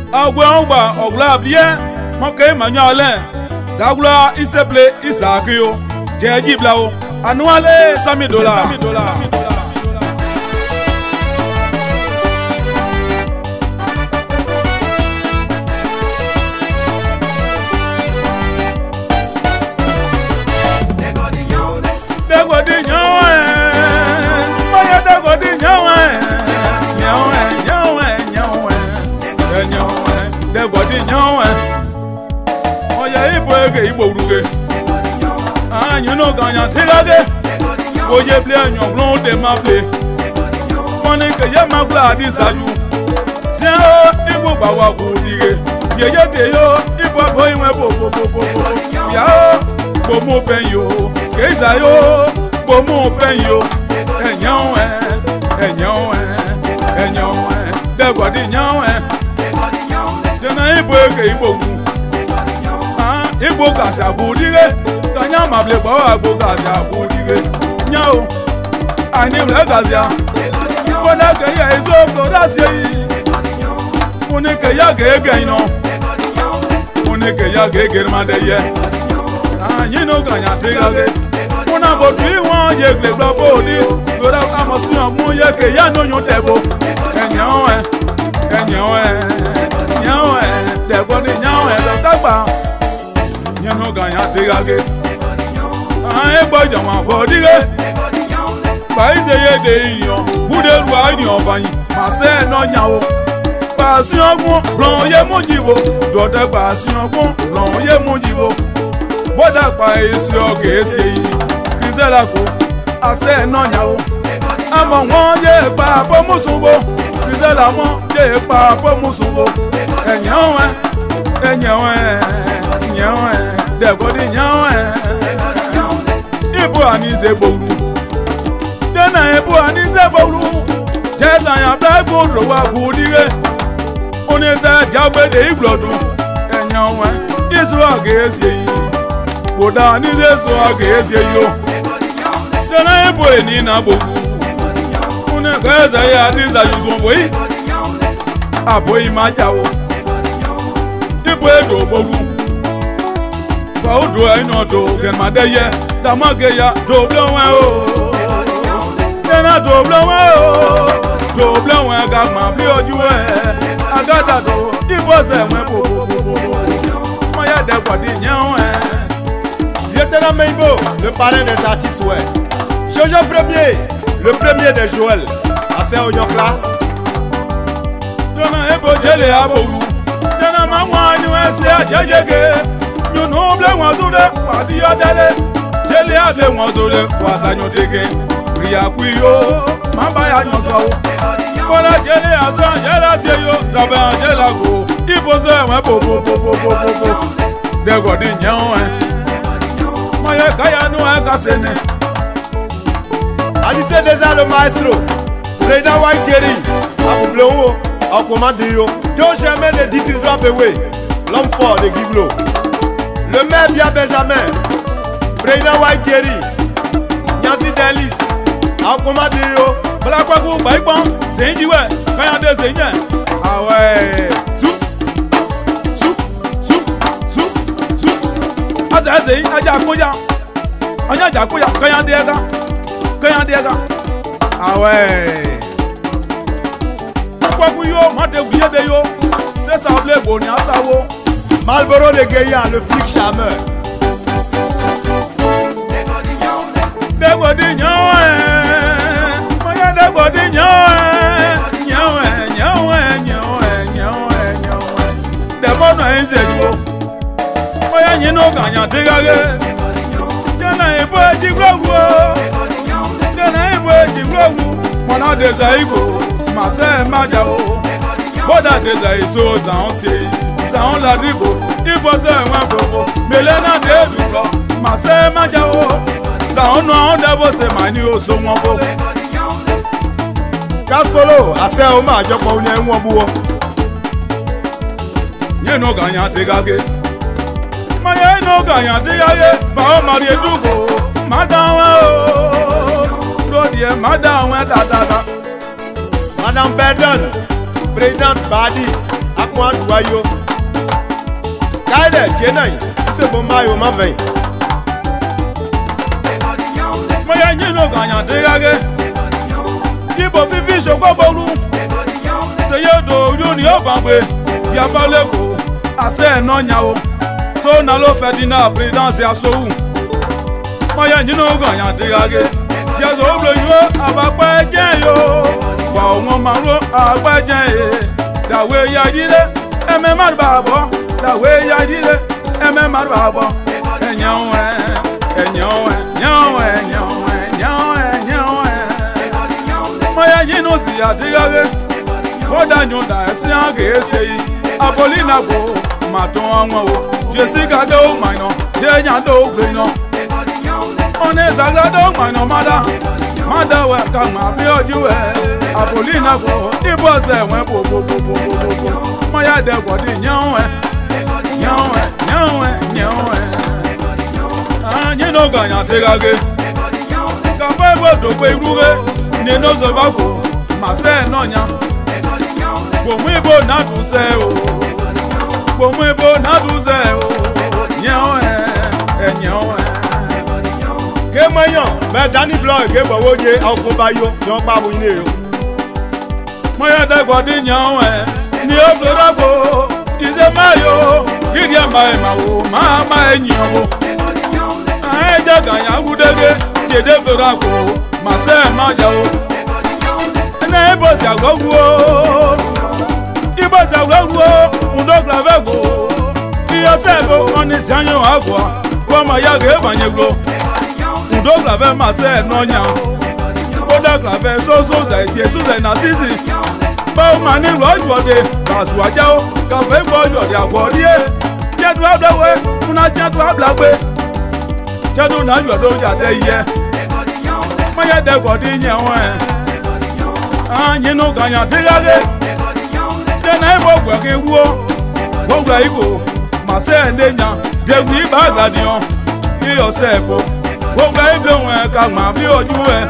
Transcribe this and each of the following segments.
agwe ogba ogla bie moke manyale dagula iseple isakio jeji blao anuale $100 Igbo ruge anyi no ganya tigage oye ble anyon ron de ma ble woni ke ye ma gba di saju si o Igbo gba wa ko dige yeye de yo Igbo bo iwe bo ya o bo mo pen yo ke za yo bo mo pen yo enyan de gba di nyan de na Igbo ke Igbo ru Igbo gasi abudige kanya mable bawa Igbo gasi abudige nyao ani mle gasi ya wona ke ya izo florasi wona ke ya gege ino wona ke ya gege made ye anyi no ganya tegage wona bodu iwon ye gle gbo ni lora amosi omu ye ke ya no yun debo enyan debo ni nyan lo tagba no ganya tigage ai gbojo wa bodige baize ye de iyan bude ru ayan bayin ma se no nyawo pa si ogun ron ye mujibo dode pa si ogun ron ye mujibo boda pa esi oge esi yi kizela ko ase no nyawo amo won ye pa po musunbo kizela mo ye pa po musunbo enyan debodi nyawe Ibu anize boru dena Ibu anize boru jeza ya blago ro wa budige oni da jagbe de iglodun enyawe isu agesi yi boda anize so agesi yo dena Ibu eni na boru oni geza ya anize yuzo boyi aboyi majawo Ibu edo boru Odo ino do gen madeye damage ya do blonwe o dena do blonwe ga ma bli oju agada do ibose wen bo mo ya de kwadi nyan Lieutenant Meibo, le parrain des artistes ouais. Jojo premier, le premier de Joël assez onyokla dena ebo jele aboru dena ma wa ni we se ajejege you know ble won so de padi odele jele able won so de wasanyo dege ria kuyo mamba ya nyon so kola jele aso jele se yo saban jele go ibo so we bo de go di nyan moye kaya nu aka sene Alice déjà le maestro président White Thierry Aboublongo en commande yo deux chemins de Ditri Drapeway l'homme fort de Giblo le maire Bia Benjamin, président White Thierry, Nyansi Delis, en commande yo. Bala kwa ku baikpon, c'est indiwe, kaya de seigneur. Ah ouais, soup. Ase aja koya. Anya ja koya, kaya de ega. Ah ouais. Kwa ku yo, mate oublié de yo. C'est ça blé boni asawo. Malboro de Guéya, le flic charmeur. Degodi nyawe, moya degodi nyawe. Debono enzejo, moya nyino ganya tigage. Dena Ibo jiglogu, mona desaigo, mase majao. Boda desaiso zaonse. Saon la rigo, Ibo se wen bobo, melena de dublo, ma se majawo. Saon no on debo se mani o so won bo. Caspolo, ase o ma jopo une won buwo. Ye no ganya tegage. Ma ye no ganya tegage, ba o mari edugo, madawa o. Do die madawa da. Madame Berdon, présidente Badi, akpɔn aɖua yo kae ɖe dze na yi ese bo ma yo ma vɛ. mo ya nyi no ganya de gage ibo fifi soko bolu se ye do yo ni o bangbe ya bale ko ase no nya o so na lo fe dina présidence asowu mo ya nyi no ganya de gage ti aso blo yo abapa je yo wa won ma ro agba je dawe ya jile eme ma ba bo dawe ya jile eme ma ba bo enyan Maya yinu si adigage Oda nyonda esi ange eseyi Abolina bo maton anwa o Jessica do maino Jenya do glino One sagra do maino Mada we kama bi ojuwe Abolina bo Ibo se wen bo Maya de go di nyawe Nyino ganya tegage Kafa ebo do pe iruge Neno zobago Mase nonya Bomu ibo na duse o Bomu ibo na duse o Nyawe Ke mayan me Danny Bloy ke bowo je akun ba yo don pa bo ile yo. Maya de go di nyawe Ni oblorago Ize mayo Gidia mai mawo Mama enyo Eja ganya gudege Jede florago Mase maja o Ene ibo si agbogu o Ibo si agbogu o Undo glavego Iyo sebo Oni si anyo agwa Wama ya ge banyeglo Undo glave mase nonya Oda glave so zaisi Suze na sisi Bao mani roju ode Kasu aja o Kafe gbo ode agwodie Jedu ablewe Una jedu ablagbe Jedu na jodo jade iye Maya de go di nyawe Nyino ganya tigage Dena ibo gwe ke wuo Wogwa ibo Mase ndenya Dewu iba gladion Iyo sebo Wogwa ibo wen kagma bi ojuwe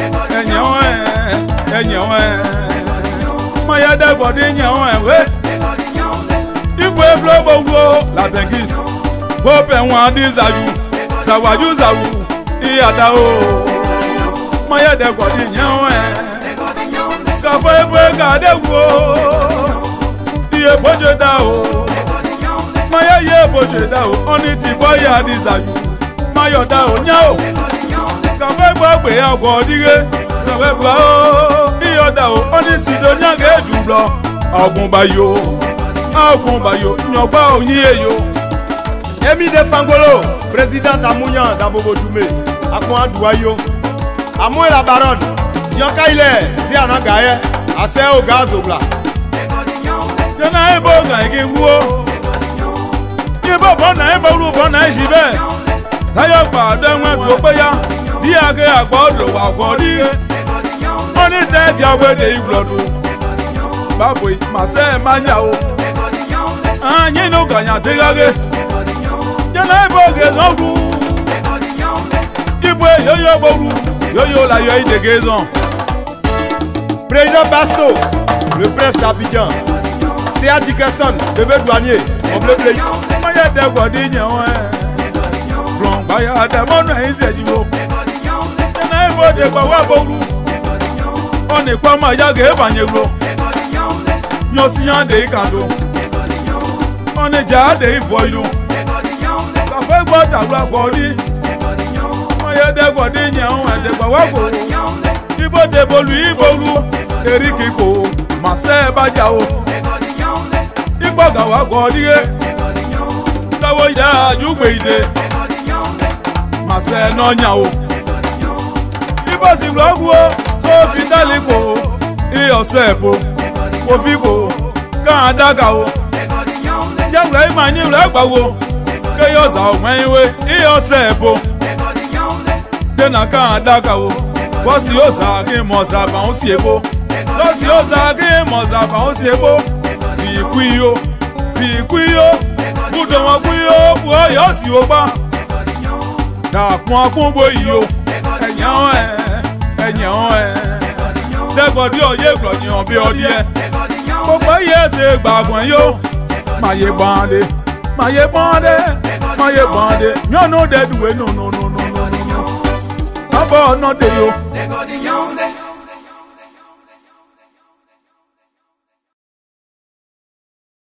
Enyewe Maya de go di nyawe we Ibo eflo bowo La bengis Bope wan di zayu Zawaju zawu Iyada o Maya de go di nyawe Kafa ebe ka de wo Iye boje da o Maya ye boje da o Oni ti boya di zayu Mayo da o nya o Kafa ebe gbe ya go dige Sawe gba o Iyo da o Oni sido nya ge dublo Ogun bayo Nyogba o yin eyo Emi de Fangolo président Amunyan d'Abobo Dume akpɔn aɖua yo Amoe la baronne Sionka ile si anagaye Ase o gazobla Jena ibo gangi wuo Ibo bona ibo ru bona jibe Tayo pa de wen do pe ya Bi age agbodo wa gori Oni de di agbede iglodu Baboy mase manya o Anyi no ganya tegage Jena ibo gezongu Ibo yoyo boru Yoyo la yo ide gezon Président Basto, le prince d'Abidjan C.A. Dickerson, bébé douanier on bleu bleu Maya de go di nyawe Blon baya de mono izejiwo Jena ibo de gba wa boru Oni kwa maya ge banyeglo Nyosiyan de ikando Oni ja de ifoilu Kafe gbo tagba gori Maya de go di nyawe de gba wa boru Ibo de bolu iboru Erikiko Mase bajao Igbo gawa gori Kawo ida ajugbe ide Mase nonya o Ibo si vlogu o So fitaliko Iyo sepo Ofiko Kan adaga o Jangla imani vlagbawo Keyo za omwenwe Iyo sepo Dena kan adaga o Bosi osa ki mozraba on siebo Bosi osa ki mozraba on siebo Bikuyo Budo wọn kuyo Buo yo si oba Dapun akunbo iyo Enyan Dẹ́gbọ̀dí ọ̀yẹ́ ìgbọ̀nyàn bí ọdí ẹ gbogbo yẹ ṣe gbàgbọ́n yó maye bọ́ndé maye bọ́ndé maye bọ́ndé yọ̀nù dẹ́dùwé nùnùnùnùnùnù ọbọ̀ ọ̀nà dé yo.